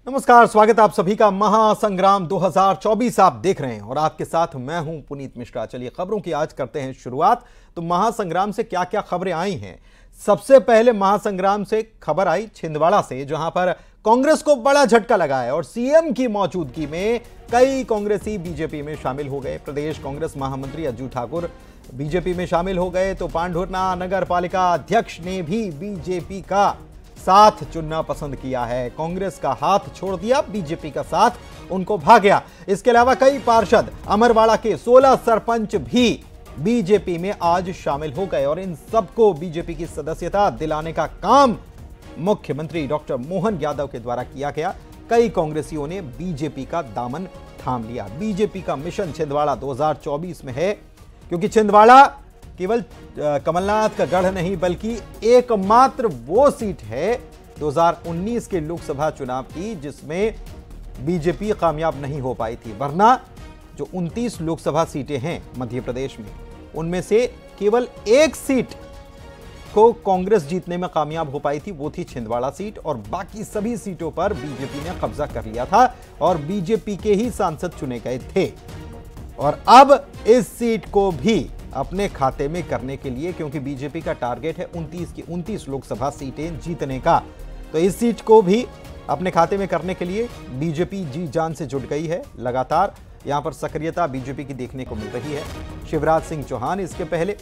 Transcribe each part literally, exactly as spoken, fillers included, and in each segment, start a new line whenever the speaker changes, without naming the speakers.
नमस्कार, स्वागत आप सभी का महासंग्राम दो हज़ार चौबीस आप देख रहे हैं और आपके साथ मैं हूं पुनीत मिश्रा। चलिए खबरों की आज करते हैं शुरुआत। तो महासंग्राम से क्या क्या खबरें आई हैं। सबसे पहले महासंग्राम से खबर आई छिंदवाड़ा से, जहां पर कांग्रेस को बड़ा झटका लगा है और सीएम की मौजूदगी में कई कांग्रेसी बीजेपी में शामिल हो गए। प्रदेश कांग्रेस महामंत्री अज्जू ठाकुर बीजेपी में शामिल हो गए तो पांढुर्ना नगर पालिका अध्यक्ष ने भी बीजेपी का साथ चुनना पसंद किया है। कांग्रेस का हाथ छोड़ दिया, बीजेपी का साथ उनको भाग गया। इसके अलावा कई पार्षद, अमरवाड़ा के सोलह सरपंच भी बीजेपी में आज शामिल हो गए और इन सबको बीजेपी की सदस्यता दिलाने का काम मुख्यमंत्री डॉक्टर मोहन यादव के द्वारा किया गया। कई कांग्रेसियों ने बीजेपी का दामन थाम लिया। बीजेपी का मिशन छिंदवाड़ा दो हज़ार चौबीस में है, क्योंकि छिंदवाड़ा केवल कमलनाथ का गढ़ नहीं बल्कि एकमात्र वो सीट है दो हज़ार उन्नीस के लोकसभा चुनाव की जिसमें बीजेपी कामयाब नहीं हो पाई थी। वरना जो उनतीस लोकसभा सीटें हैं मध्य प्रदेश में, उनमें से केवल एक सीट को कांग्रेस जीतने में कामयाब हो पाई थी, वो थी छिंदवाड़ा सीट, और बाकी सभी सीटों पर बीजेपी ने कब्जा कर लिया था और बीजेपी के ही सांसद चुने गए थे। और अब इस सीट को भी अपने खाते में करने के लिए, क्योंकि बीजेपी का टारगेट है उनतीस की उनतीस लोकसभा सीटें जीतने का, तो इस सीट को भी अपने खाते में करने के लिए बीजेपी जी जान से जुट गई है। लगातार यहां पर सक्रियता बीजेपी की देखने को मिल रही है। शिवराज सिंह चौहान इसके पहले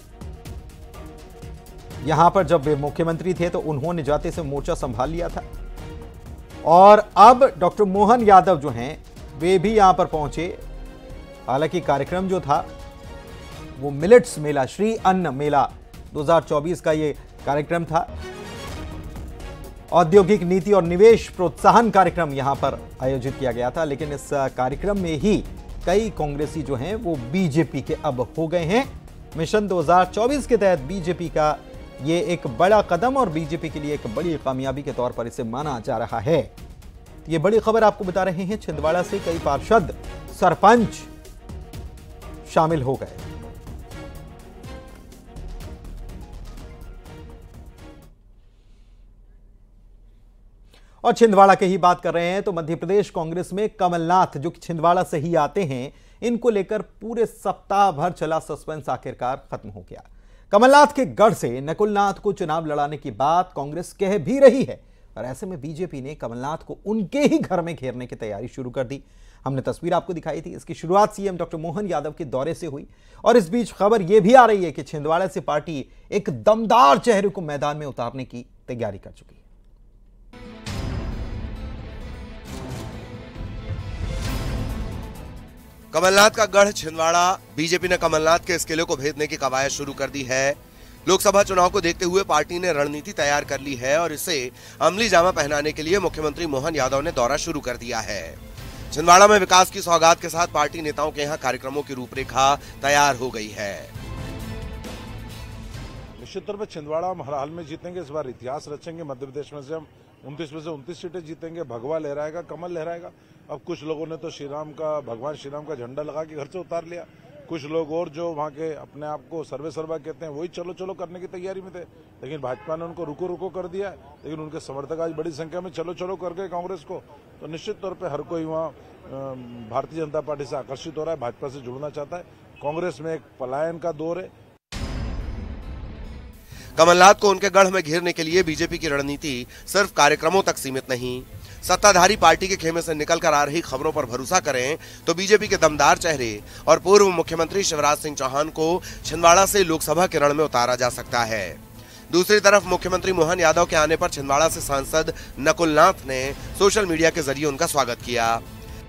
यहां पर जब वे मुख्यमंत्री थे तो उन्होंने जाते से मोर्चा संभाल लिया था, और अब डॉक्टर मोहन यादव जो हैं वे भी यहां पर पहुंचे। हालांकि कार्यक्रम जो था वो मिलेट्स मेला, श्री अन्न मेला दो हज़ार चौबीस का ये कार्यक्रम था। औद्योगिक नीति और निवेश प्रोत्साहन कार्यक्रम यहां पर आयोजित किया गया था, लेकिन इस कार्यक्रम में ही कई कांग्रेसी जो हैं वो बीजेपी के अब हो गए हैं। मिशन दो हज़ार चौबीस के तहत बीजेपी का ये एक बड़ा कदम और बीजेपी के लिए एक बड़ी कामयाबी के तौर पर इसे माना जा रहा है। ये बड़ी खबर आपको बता रहे हैं, छिंदवाड़ा से कई पार्षद, सरपंच शामिल हो गए। और छिंदवाड़ा की ही बात कर रहे हैं तो मध्य प्रदेश कांग्रेस में कमलनाथ, जो कि छिंदवाड़ा से ही आते हैं, इनको लेकर पूरे सप्ताह भर चला सस्पेंस आखिरकार खत्म हो गया। कमलनाथ के गढ़ से नकुलनाथ को चुनाव लड़ाने की बात कांग्रेस कह भी रही है, और ऐसे में बीजेपी ने कमलनाथ को उनके ही घर में घेरने की तैयारी शुरू कर दी। हमने तस्वीर आपको दिखाई थी। इसकी शुरुआत सीएम डॉक्टर मोहन यादव के दौरे से हुई, और इस बीच खबर यह भी आ रही है कि छिंदवाड़ा से पार्टी एक दमदार चेहरे को मैदान में उतारने की तैयारी कर चुकी है।
कमलनाथ का गढ़ छिंदवाड़ा, बीजेपी ने कमलनाथ के इस किले को भेदने की कवायद शुरू कर दी है। लोकसभा चुनाव को देखते हुए पार्टी ने रणनीति तैयार कर ली है और इसे अमली जामा पहनाने के लिए मुख्यमंत्री मोहन यादव ने दौरा शुरू कर दिया है। छिंदवाड़ा में विकास की सौगात के साथ पार्टी नेताओं के यहाँ कार्यक्रमों की रूपरेखा तैयार हो गई है।
निश्चित तौर पर छिंदवाड़ा हम हर हाल में जीतेंगे। इस बार इतिहास रचेंगे। मध्य प्रदेश में से हम उनतीस में से उनतीस सीटें जीतेंगे। भगवा लहराएगा, कमल लहराएगा। अब कुछ लोगों ने तो श्री राम का, भगवान श्री राम का झंडा लगा के घर से उतार लिया। कुछ लोग और जो वहाँ के अपने आप को सर्वे सर्वा कहते हैं, वही चलो चलो करने की तैयारी में थे, लेकिन भाजपा ने उनको रुको रुको कर दिया। लेकिन उनके समर्थक आज बड़ी संख्या में चलो चलो कर गए कांग्रेस को। तो निश्चित तौर पर हर कोई वहाँ भारतीय जनता पार्टी से आकर्षित हो रहा है, भाजपा से जुड़ना चाहता है। कांग्रेस में एक पलायन का दौर है।
कमलनाथ को उनके गढ़ में घेरने के लिए बीजेपी की रणनीति सिर्फ कार्यक्रमों तक सीमित नहीं। सत्ताधारी पार्टी के खेमे से निकलकर आ रही खबरों पर भरोसा करें तो बीजेपी के दमदार चेहरे और पूर्व मुख्यमंत्री शिवराज सिंह चौहान को छिंदवाड़ा से लोकसभा के रण में उतारा जा सकता है। दूसरी तरफ मुख्यमंत्री मोहन यादव के आने पर छिंदवाड़ा से सांसद नकुलनाथ ने सोशल मीडिया के जरिए उनका स्वागत किया।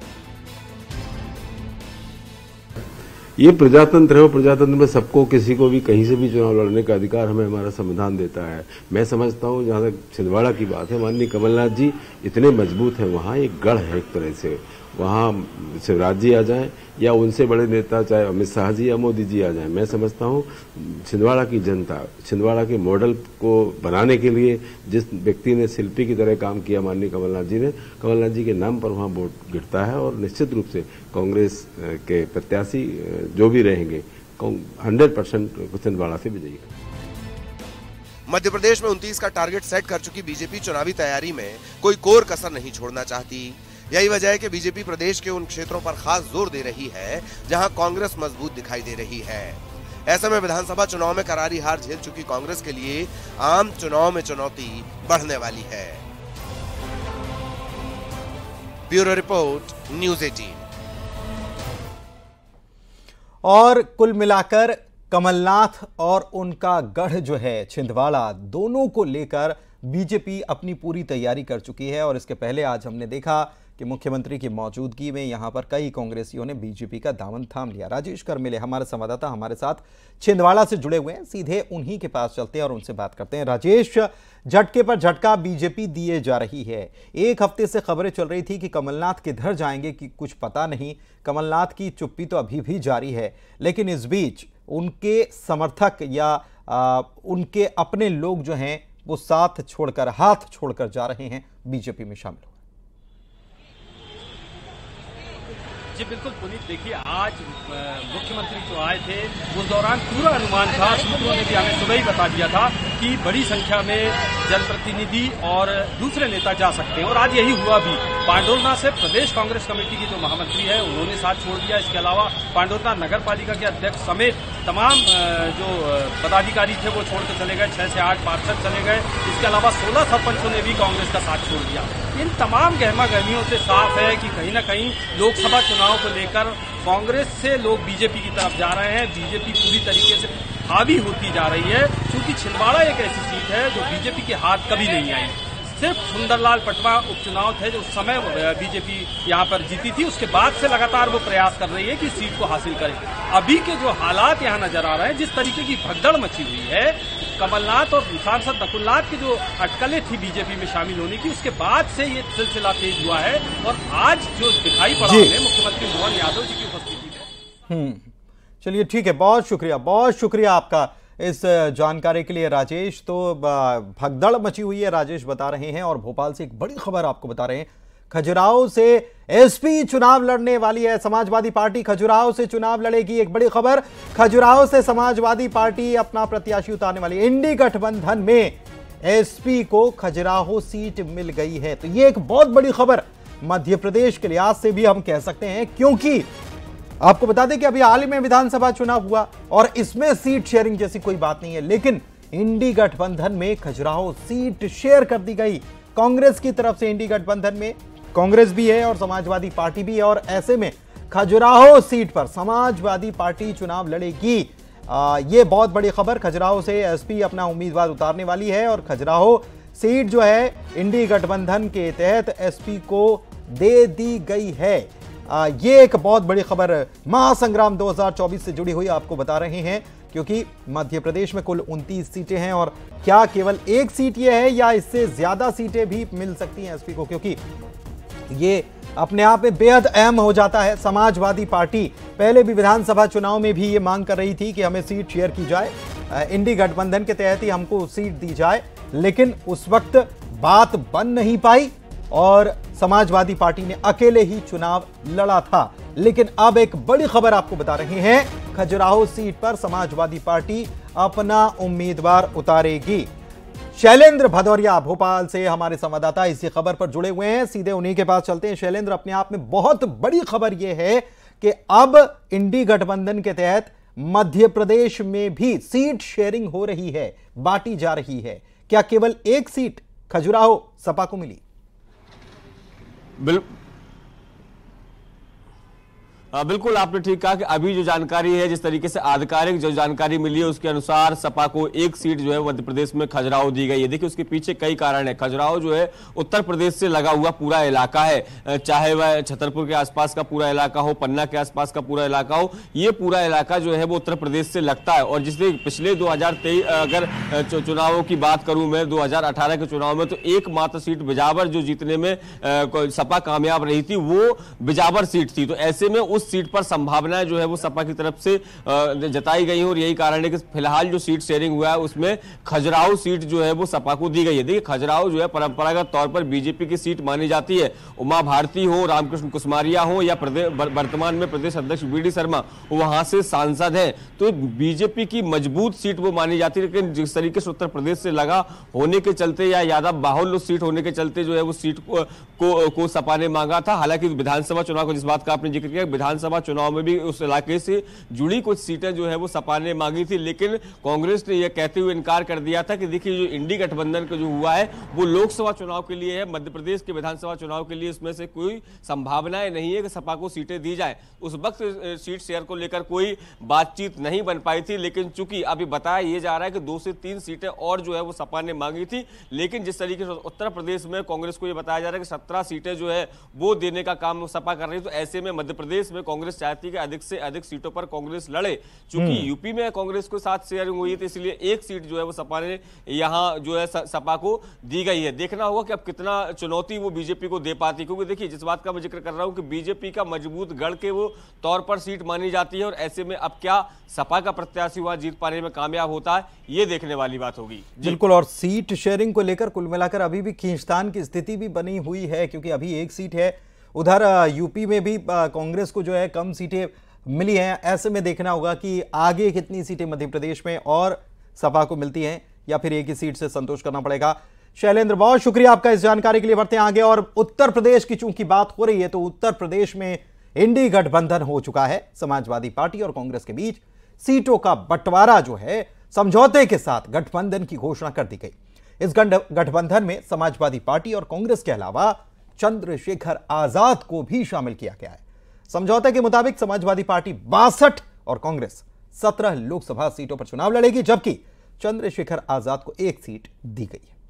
ये प्रजातंत्र है और प्रजातंत्र में सबको, किसी को भी कहीं से भी चुनाव लड़ने का अधिकार हमें हमारा संविधान देता है। मैं समझता हूँ जहाँ तक छिंदवाड़ा की बात है, माननीय कमलनाथ जी इतने मजबूत हैं, वहाँ एक गढ़ है एक तरह से। वहाँ शिवराज जी आ जाएं या उनसे बड़े नेता चाहे अमित शाह जी या मोदी जी आ जाएं, मैं समझता हूँ छिंदवाड़ा की जनता, छिंदवाड़ा के मॉडल को बनाने के लिए जिस व्यक्ति ने शिल्पी की तरह काम किया माननीय कमलनाथ जी ने, कमलनाथ जी के नाम पर वहाँ वोट गिरता है। और निश्चित रूप से कांग्रेस के प्रत्याशी जो भी रहेंगे हंड्रेड परसेंट छिंदवाड़ा से विजयी।
मध्य प्रदेश में उनतीस का टारगेट सेट कर चुकी बीजेपी चुनावी तैयारी में कोई कोर कसर नहीं छोड़ना चाहती। यही वजह है कि बीजेपी प्रदेश के उन क्षेत्रों पर खास जोर दे रही है जहां कांग्रेस मजबूत दिखाई दे रही है। ऐसे में विधानसभा चुनाव में करारी हार झेल चुकी कांग्रेस के लिए आम चुनाव में चुनौती बढ़ने वाली है। ब्यूरो रिपोर्ट, न्यूज़ अठारह।
और कुल मिलाकर कमलनाथ और उनका गढ़ जो है छिंदवाड़ा, दोनों को लेकर बीजेपी अपनी पूरी तैयारी कर चुकी है। और इसके पहले आज हमने देखा कि मुख्यमंत्री की मौजूदगी में यहां पर कई कांग्रेसियों ने बीजेपी का दामन थाम लिया। राजेश कर्मिले हमारे संवाददाता हमारे साथ छिंदवाड़ा से जुड़े हुए हैं, सीधे उन्हीं के पास चलते हैं और उनसे बात करते हैं। राजेश, झटके पर झटका बीजेपी दिए जा रही है। एक हफ्ते से खबरें चल रही थी कि कमलनाथ किधर जाएंगे कि कुछ पता नहीं, कमलनाथ की चुप्पी तो अभी भी जारी है, लेकिन इस बीच उनके समर्थक या आ, उनके अपने लोग जो हैं वो साथ छोड़कर, हाथ छोड़कर जा रहे हैं बीजेपी में शामिल।
जी बिल्कुल पुनीत, देखिए आज मुख्यमंत्री जो आए थे उस दौरान पूरा अनुमान था, सूत्रों ने भी हमें सुबह ही बता दिया था कि बड़ी संख्या में जनप्रतिनिधि और दूसरे नेता जा सकते हैं और आज यही हुआ भी। पांडुरना से प्रदेश कांग्रेस कमेटी की जो महामंत्री है उन्होंने साथ छोड़ दिया। इसके अलावा पांडुरना नगर पालिका के अध्यक्ष समेत तमाम जो पदाधिकारी थे वो छोड़ के चले गए, छह से आठ पार्षद चले गए। इसके अलावा सोलह सरपंचों ने भी कांग्रेस का साथ छोड़ दिया। इन तमाम गहमा गहमियों से साफ है कि कहीं ना कहीं लोकसभा चुनाव को लेकर कांग्रेस से लोग बीजेपी की तरफ जा रहे हैं। बीजेपी पूरी तरीके से हावी होती जा रही है, क्योंकि छिंदवाड़ा एक ऐसी सीट है जो बीजेपी के हाथ कभी नहीं आई। सिर्फ सुंदरलाल पटवा उपचुनाव थे जो उस समय बीजेपी यहाँ पर जीती थी, उसके बाद से लगातार वो प्रयास कर रही है कि सीट को हासिल करे। अभी के जो हालात यहाँ नजर आ रहे हैं, जिस तरीके की भगदड़ मची हुई है, कमलनाथ और सांसद नकुलनाथ की जो अटकलें थी बीजेपी में शामिल होने की, उसके बाद से ये सिलसिला तेज हुआ है। और आज जो दिखाई पड़ा है मुख्यमंत्री मोहन यादव जी की उपस्थिति में।
हम्म चलिए ठीक है, बहुत शुक्रिया, बहुत शुक्रिया आपका इस जानकारी के लिए राजेश। तो भगदड़ मची हुई है, राजेश बता रहे हैं। और भोपाल से एक बड़ी खबर आपको बता रहे हैं, खजुराहो से एसपी चुनाव लड़ने वाली है। समाजवादी पार्टी खजुराहो से चुनाव लड़ेगी, एक बड़ी खबर। खजुराहो से समाजवादी पार्टी अपना प्रत्याशी उतारने वाली है। इंडी गठबंधन में एसपी को खजुराहो सीट मिल गई है, तो यह एक बहुत बड़ी खबर मध्य प्रदेश के लिहाज से भी हम कह सकते हैं, क्योंकि आपको बता दें कि अभी हाल ही में विधानसभा चुनाव हुआ और इसमें सीट शेयरिंग जैसी कोई बात नहीं है, लेकिन इंडी गठबंधन में खजुराहो सीट शेयर कर दी गई कांग्रेस की तरफ से। इंडी गठबंधन में कांग्रेस भी है और समाजवादी पार्टी भी है, और ऐसे में खजुराहो सीट पर समाजवादी पार्टी चुनाव लड़ेगी। आ, ये बहुत बड़ी खबर। खजुराहो से एसपी अपना उम्मीदवार उतारने वाली है और खजुराहो सीट जो है इंडी गठबंधन के तहत एसपी को दे दी गई है। आ, ये एक बहुत बड़ी खबर महासंग्राम दो हज़ार चौबीस से जुड़ी हुई आपको बता रहे हैं, क्योंकि मध्य प्रदेश में कुल उनतीस सीटें हैं और क्या केवल एक सीट ये है या इससे ज्यादा सीटें भी मिल सकती हैं एसपी को, क्योंकि ये अपने आप में बेहद अहम हो जाता है। समाजवादी पार्टी पहले भी विधानसभा चुनाव में भी ये मांग कर रही थी कि हमें सीट शेयर की जाए, इंडी गठबंधन के तहत ही हमको सीट दी जाए, लेकिन उस वक्त बात बन नहीं पाई और समाजवादी पार्टी ने अकेले ही चुनाव लड़ा था। लेकिन अब एक बड़ी खबर आपको बता रहे हैं, खजुराहो सीट पर समाजवादी पार्टी अपना उम्मीदवार उतारेगी। शैलेंद्र भदौरिया भोपाल से हमारे संवाददाता इसी खबर पर जुड़े हुए हैं, सीधे उन्हीं के पास चलते हैं। शैलेंद्र, अपने आप में बहुत बड़ी खबर यह है कि अब इंडी गठबंधन के तहत मध्य प्रदेश में भी सीट शेयरिंग हो रही है, बांटी जा रही है। क्या केवल एक सीट खजुराहो सपा को मिली?
बिल... आ, बिल्कुल आपने ठीक कहा कि अभी जो जानकारी है, जिस तरीके से आधिकारिक जो जानकारी मिली है उसके अनुसार सपा को एक सीट जो है मध्य प्रदेश में खजुराहो दी गई है। देखिए उसके पीछे कई कारण है। खजुराहो जो है उत्तर प्रदेश से लगा हुआ पूरा इलाका है, चाहे वह छतरपुर के आसपास का पूरा इलाका हो, पन्ना के आसपास का पूरा इलाका हो, ये पूरा इलाका जो है वो उत्तर प्रदेश से लगता है। और जिसने पिछले दो हजार तेईस अगर चुनावों की बात करूं मैं, दो हजार अठारह के चुनाव में, तो एकमात्र सीट बिजावर जो जीतने में सपा कामयाब रही थी वो बिजावर सीट थी। तो ऐसे में उस उस सीट पर संभावनाएं जो है वो सपा की तरफ से जताई गई हैं और यही कारण है कि फिलहाल जो सीट शेयरिंग हुआ है उसमें खजुराहो सीट जो है वो सपा को दी गई है। देखिए खजुराहो जो है परंपरागत तौर पर बीजेपी की सीट मानी जाती है। उमा भारती हो, रामकृष्ण कुसमारिया हो या वर्तमान में प्रदेश अध्यक्ष बी डी शर्मा वहां से सांसद हैं, तो बीजेपी की मजबूत सीट वो मानी जाती है। लेकिन जिस तरीके से उत्तर प्रदेश से लगा होने के चलते या यादव बाहुल्य सीट होने के चलते जो है वो सीट को को, को सपा ने मांगा था। हालांकि विधानसभा चुनाव को जिस बात का आपने जिक्र किया, विधानसभा चुनाव में भी उस इलाके से जुड़ी कुछ सीटें जो है वो सपा ने मांगी थी, लेकिन कांग्रेस ने यह कहते हुए इनकार कर दिया था कि देखिए जो इंडी गठबंधन का जो हुआ है वो लोकसभा चुनाव के लिए है, मध्य प्रदेश के विधानसभा चुनाव के लिए इसमें से कोई संभावनाएं नहीं है कि सपा को सीटें दी जाए। उस वक्त सीट शेयर को लेकर कोई बातचीत नहीं बन पाई थी, लेकिन चूंकि अभी बताया यह जा रहा है कि दो से तीन सीटें और जो है वो सपा ने मांगी थी, लेकिन जिस तरीके से उत्तर प्रदेश में कांग्रेस को यह बताया जा रहा है कि सत्रह सीटें जो है वो देने का काम सपा कर रही है, तो ऐसे में मध्य प्रदेश में कांग्रेस चाहती है कि अधिक से अधिक सीटों पर कांग्रेस लड़े। चूंकि यूपी में कांग्रेस को साथ शेयरिंग हुई थी, इसलिए एक सीट जो है वो सपा ने यहां जो है सपा को दी गई है। देखना होगा कि अब कितना चुनौती वो बीजेपी को दे पाती, क्योंकि देखिए जिस बात का मैं जिक्र कर रहा हूं कि बीजेपी का मजबूत गढ़ के वो तौर पर सीट मानी जाती है, और ऐसे में अब क्या सपा का प्रत्याशी वहां जीत पाने में कामयाब होता है, ये देखने वाली बात होगी।
बिल्कुल, और सीट शेयरिंग को लेकर कुल मिलाकर अभी भी खींचतान की स्थिति भी बनी हुई है, क्योंकि अभी एक सीट है, उधर यूपी में भी कांग्रेस को जो है कम सीटें मिली हैं। ऐसे में देखना होगा कि आगे कितनी सीटें मध्य प्रदेश में और सपा को मिलती हैं, या फिर एक ही सीट से संतोष करना पड़ेगा। शैलेंद्र, बहुत शुक्रिया आपका इस जानकारी के लिए। बढ़ते हैं आगे, और उत्तर प्रदेश की चूंकि बात हो रही है, तो उत्तर प्रदेश में इंडी गठबंधन हो चुका है। समाजवादी पार्टी और कांग्रेस के बीच सीटों का बंटवारा जो है समझौते के साथ गठबंधन की घोषणा कर दी गई। इस गठबंधन में समाजवादी पार्टी और कांग्रेस के अलावा चंद्रशेखर आजाद को भी शामिल किया गया है। समझौते के मुताबिक समाजवादी पार्टी बासठ और कांग्रेस सत्रह लोकसभा सीटों पर चुनाव लड़ेगी, जबकि चंद्रशेखर आजाद को एक सीट दी गई है।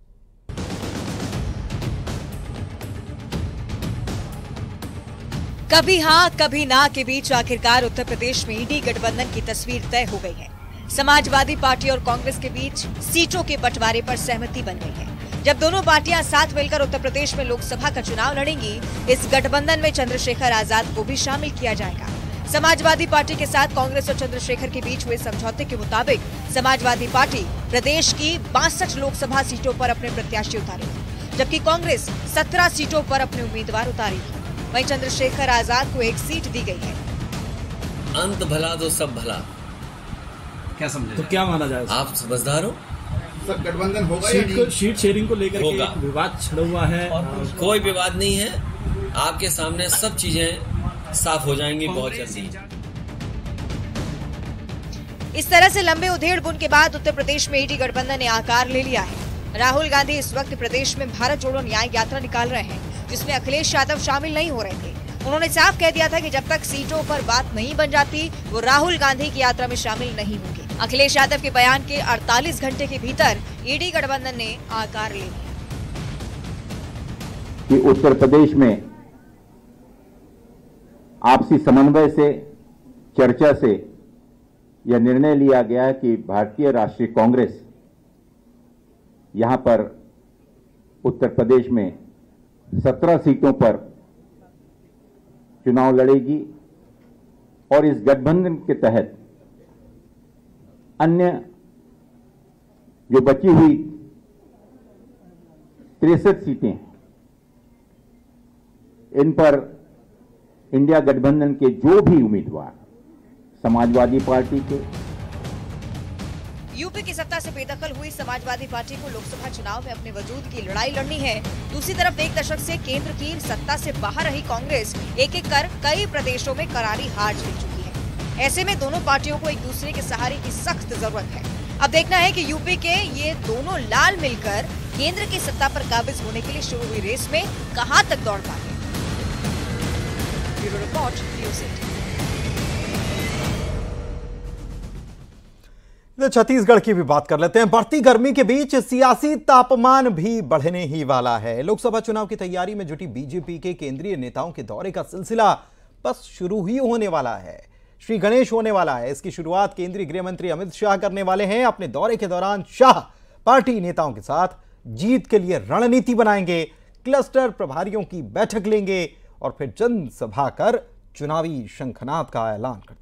कभी हां कभी ना के बीच आखिरकार उत्तर प्रदेश में इंडी गठबंधन की तस्वीर तय हो गई है। समाजवादी पार्टी और कांग्रेस के बीच सीटों के बंटवारे पर सहमति बन गई है। जब दोनों पार्टियां साथ मिलकर उत्तर प्रदेश में लोकसभा का चुनाव लड़ेंगी, इस गठबंधन में चंद्रशेखर आजाद को भी शामिल किया जाएगा। समाजवादी पार्टी के साथ कांग्रेस और चंद्रशेखर के बीच हुए समझौते के मुताबिक समाजवादी पार्टी प्रदेश की बासठ लोकसभा सीटों पर अपने प्रत्याशी उतारेगी, जबकि कांग्रेस सत्रह सीटों पर अपने उम्मीदवार उतारेगी। वहीं चंद्रशेखर आजाद को एक सीट दी गई है।
अंत भला तो सब भला,
क्या समझे? तो क्या माना जाए?
आप समझदार हो?
सब गठबंधन होगा, सीट, सीट शेयरिंग को लेकर के एक विवाद छिड़ा हुआ है।
कोई विवाद नहीं है, आपके सामने सब चीजें साफ हो जाएंगी बहुत जल्दी।
इस तरह से लंबे उधेड़ बुन के बाद उत्तर प्रदेश में इंडी गठबंधन ने आकार ले लिया है। राहुल गांधी इस वक्त प्रदेश में भारत जोड़ो न्याय यात्रा निकाल रहे हैं, जिसमें अखिलेश यादव शामिल नहीं हो रहे थे। उन्होंने साफ कह दिया था कि जब तक सीटों पर बात नहीं बन जाती, वो राहुल गांधी की यात्रा में शामिल नहीं होंगे। अखिलेश यादव के बयान के अड़तालीस घंटे के भीतर इंडी गठबंधन ने आकार ले लिया
कि उत्तर प्रदेश में आपसी समन्वय से, चर्चा से यह निर्णय लिया गया है कि भारतीय राष्ट्रीय कांग्रेस यहां पर उत्तर प्रदेश में सत्रह सीटों पर चुनाव लड़ेगी, और इस गठबंधन के तहत अन्य जो बची हुई तिरसठ सीटें, इन पर इंडिया गठबंधन के जो भी उम्मीदवार समाजवादी पार्टी के,
यूपी की सत्ता से बेदखल हुई समाजवादी पार्टी को लोकसभा चुनाव में अपने वजूद की लड़ाई लड़नी है। दूसरी तरफ एक दशक से केंद्र की सत्ता से बाहर रही कांग्रेस एक एक कर कई प्रदेशों में करारी हार झेल चुकी है। ऐसे में दोनों पार्टियों को एक दूसरे के सहारे की सख्त जरूरत है। अब देखना है कि यूपी के ये दोनों लाल मिलकर केंद्र की सत्ता पर काबिज होने के लिए शुरू हुई रेस में कहां तक दौड़ पाते। Bureau report, news eighteen.
Chhattisgarh की भी बात कर लेते हैं। बढ़ती गर्मी के बीच सियासी तापमान भी बढ़ने ही वाला है। लोकसभा चुनाव की तैयारी में जुटी बीजेपी के केंद्रीय नेताओं के दौरे का सिलसिला बस शुरू ही होने वाला है। श्री गणेश होने वाला है। इसकी शुरुआत केंद्रीय गृह मंत्री अमित शाह करने वाले हैं। अपने दौरे के दौरान शाह पार्टी नेताओं के साथ जीत के लिए रणनीति बनाएंगे, क्लस्टर प्रभारियों की बैठक लेंगे और फिर जनसभा कर चुनावी शंखनाद का ऐलान कर देंगे।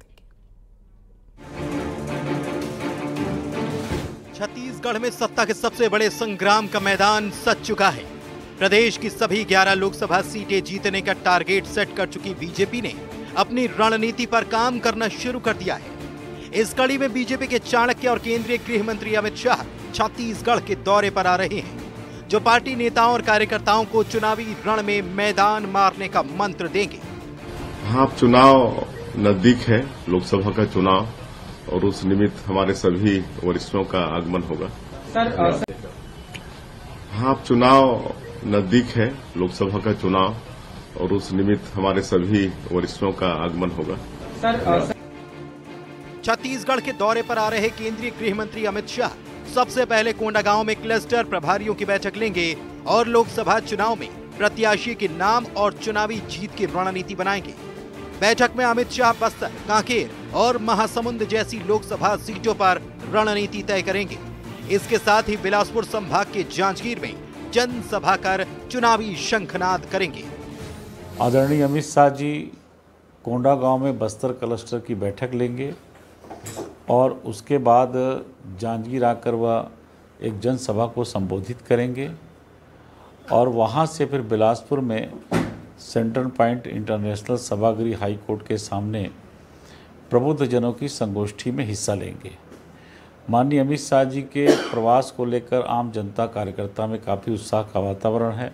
छत्तीसगढ़ में सत्ता के सबसे बड़े संग्राम का मैदान सज चुका है। प्रदेश की सभी ग्यारह लोकसभा सीटें जीतने का टारगेट सेट कर चुकी बीजेपी ने अपनी रणनीति पर काम करना शुरू कर दिया है। इस कड़ी में बीजेपी के चाणक्य और केंद्रीय गृह मंत्री अमित शाह छत्तीसगढ़ के दौरे पर आ रहे हैं, जो पार्टी नेताओं और कार्यकर्ताओं को चुनावी रण में मैदान मारने का मंत्र देंगे।
हाँ, चुनाव नजदीक है, लोकसभा का चुनाव, और उस निमित्त हमारे सभी वरिष्ठों का आगमन होगा। सर, हाँ, चुनाव नजदीक है, लोकसभा का चुनाव, और उस निमित्त हमारे सभी वरिष्ठों का आगमन होगा।
सर, छत्तीसगढ़ के दौरे पर आ रहे केंद्रीय गृह मंत्री अमित शाह सबसे पहले कोंडागांव में क्लस्टर प्रभारियों की बैठक लेंगे और लोकसभा चुनाव में प्रत्याशी के नाम और चुनावी जीत की रणनीति बनाएंगे। बैठक में अमित शाह बस्तर, कांकेर और महासमुंद जैसी लोकसभा सीटों पर रणनीति तय करेंगे। इसके साथ ही बिलासपुर संभाग के जांजगीर में जनसभा कर चुनावी शंखनाद करेंगे।
आदरणीय अमित शाह जी कोंडागांव में बस्तर क्लस्टर की बैठक लेंगे और उसके बाद जांजगीर आकर वह एक जनसभा को संबोधित करेंगे और वहां से फिर बिलासपुर में सेंट्रल पॉइंट इंटरनेशनल सभागृह हाई कोर्ट के सामने प्रबुद्ध जनों की संगोष्ठी में हिस्सा लेंगे। माननीय अमित शाह जी के प्रवास को लेकर आम जनता कार्यकर्ता में काफी उत्साह का वातावरण है।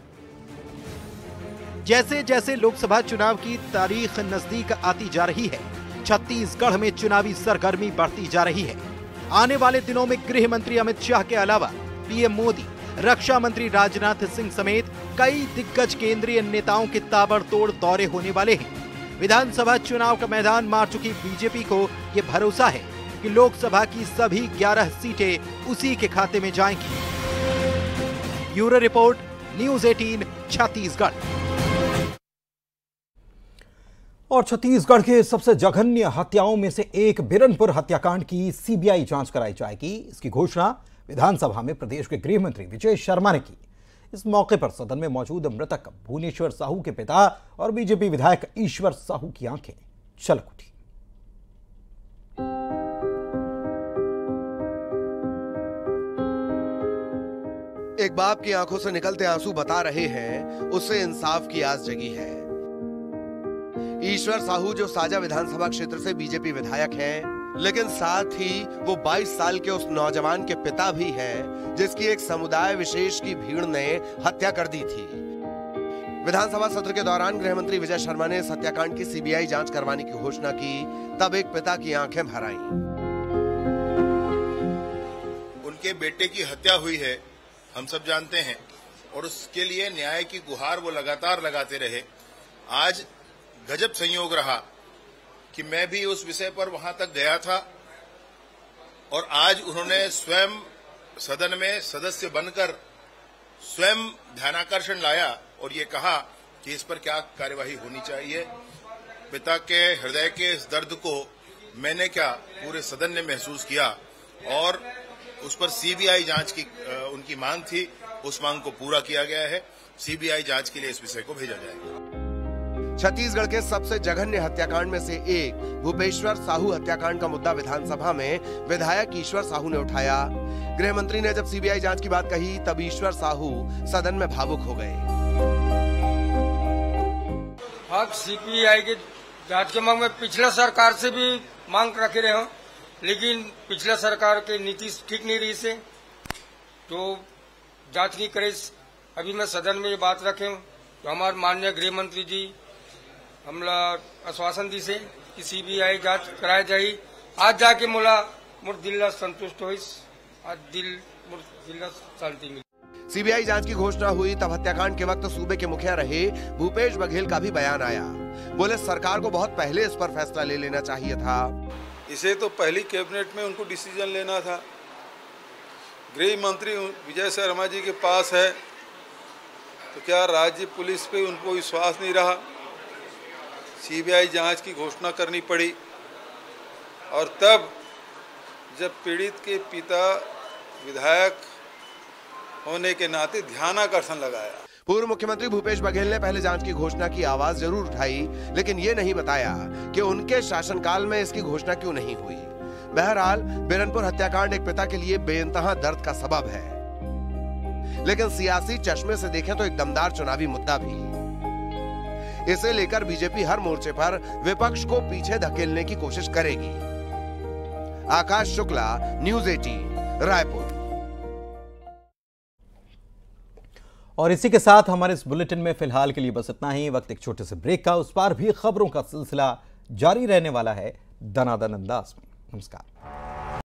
जैसे जैसे लोकसभा चुनाव की तारीख नजदीक आती जा रही है, छत्तीसगढ़ में चुनावी सरगर्मी बढ़ती जा रही है। आने वाले दिनों में गृह मंत्री अमित शाह के अलावा पीएम मोदी, रक्षा मंत्री राजनाथ सिंह समेत कई दिग्गज केंद्रीय नेताओं के ताबड़तोड़ दौरे होने वाले हैं। विधानसभा चुनाव का मैदान मार चुकी बीजेपी को ये भरोसा है कि लोकसभा की सभी ग्यारह सीटें उसी के खाते में जाएंगी। ब्यूरो रिपोर्ट, न्यूज़ अठारह, छत्तीसगढ़। और छत्तीसगढ़ के सबसे जघन्य हत्याओं में से एक बिरनपुर हत्याकांड की सीबीआई जांच कराई जाएगी। इसकी घोषणा विधानसभा में प्रदेश के गृह मंत्री विजय शर्मा ने की। इस मौके पर सदन में मौजूद मृतक भुवनेश्वर साहू के पिता और बीजेपी विधायक ईश्वर साहू की आंखें छलक उठी।
एक बाप की आंखों से निकलते आंसू बता रहे हैं उससे इंसाफ की आस जगी है। ईश्वर साहू जो साजा विधानसभा क्षेत्र से बीजेपी विधायक हैं, लेकिन साथ ही वो बाईस साल के उस नौजवान के पिता भी हैं जिसकी एक समुदाय विशेष की भीड़ ने हत्या कर दी थी। विधानसभा सत्र के दौरान गृह मंत्री विजय शर्मा ने इस हत्याकांड की सीबीआई जांच करवाने की घोषणा की, तब एक पिता की आंखें भर आईं।
उनके बेटे की हत्या हुई है, हम सब जानते हैं, और उसके लिए न्याय की गुहार वो लगातार लगाते रहे। आज गजब संयोग रहा कि मैं भी उस विषय पर वहां तक गया था और आज उन्होंने स्वयं सदन में सदस्य बनकर स्वयं ध्यानाकर्षण लाया और ये कहा कि इस पर क्या कार्यवाही होनी चाहिए। पिता के हृदय के इस दर्द को मैंने क्या, पूरे सदन ने महसूस किया और उस पर सीबीआई जांच की उनकी मांग थी, उस मांग को पूरा किया गया है। सीबीआई जांच के लिए इस विषय को भेजा जाएगा।
छत्तीसगढ़ के सबसे जघन्य हत्याकांड में से एक भूपेश्वर साहू हत्याकांड का मुद्दा विधानसभा में विधायक ईश्वर साहू ने उठाया। गृह मंत्री ने जब सीबीआई जांच की बात कही, तब ईश्वर साहू सदन में भावुक हो गए।
अब सीबीआई की जांच के मांग में पिछला सरकार से भी मांग रखे रहे हो, लेकिन पिछला सरकार की नीति ठीक नहीं रही से तो जांच नहीं करे। अभी मैं सदन में ये बात रखे हूँ तो हमारे माननीय गृह मंत्री जी हमला आश्वासन दी से कि सीबीआई जांच कराई जाये। आज जाके मुला मुझ दिल संतुष्ट हुई, आज दिल मुझ दिल शांति मिली।
सीबीआई जांच की घोषणा हुई तब हत्याकांड के वक्त सूबे के मुखिया रहे भूपेश बघेल का भी बयान आया। बोले सरकार को बहुत पहले इस पर फैसला ले लेना चाहिए था।
इसे तो पहली कैबिनेट में उनको डिसीजन लेना था। गृह मंत्री विजय शर्मा जी के पास है तो क्या राज्य पुलिस पे उनको विश्वास नहीं रहा? सीबीआई जांच की घोषणा करनी पड़ी और तब जब पीड़ित के पिता विधायक होने के नाते ध्यानाकर्षण लगाया।
पूर्व मुख्यमंत्री भूपेश बघेल ने पहले जांच की घोषणा की आवाज जरूर उठाई, लेकिन ये नहीं बताया कि उनके शासनकाल में इसकी घोषणा क्यों नहीं हुई। बहरहाल बिरनपुर हत्याकांड एक पिता के लिए बेइंतहा दर्द का सबब है, लेकिन सियासी चश्मे से देखें तो एक दमदार चुनावी मुद्दा भी। इसे लेकर बीजेपी हर मोर्चे पर विपक्ष को पीछे धकेलने की कोशिश करेगी। आकाश शुक्ला, न्यूज़ अठारह, रायपुर।
और इसी के साथ हमारे इस बुलेटिन में फिलहाल के लिए बस इतना ही। वक्त एक छोटे से ब्रेक का, उस पार भी खबरों का सिलसिला जारी रहने वाला है दनादन अंदाज में। नमस्कार।